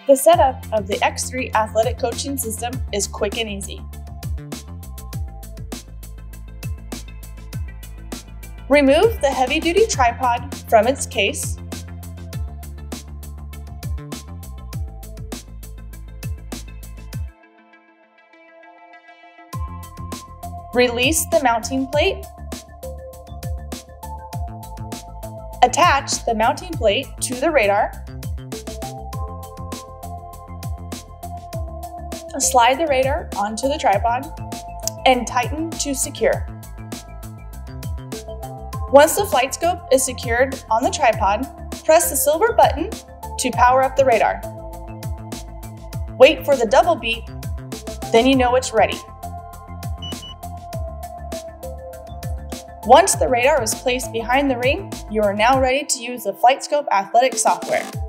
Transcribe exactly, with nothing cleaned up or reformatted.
The setup of the X three athletic coaching system is quick and easy. Remove the heavy-duty tripod from its case. Release the mounting plate. Attach the mounting plate to the radar. Slide the radar onto the tripod and tighten to secure. Once the FlightScope is secured on the tripod, press the silver button to power up the radar. Wait for the double beep, then you know it's ready. Once the radar is placed behind the ring, you are now ready to use the FlightScope Athletics software.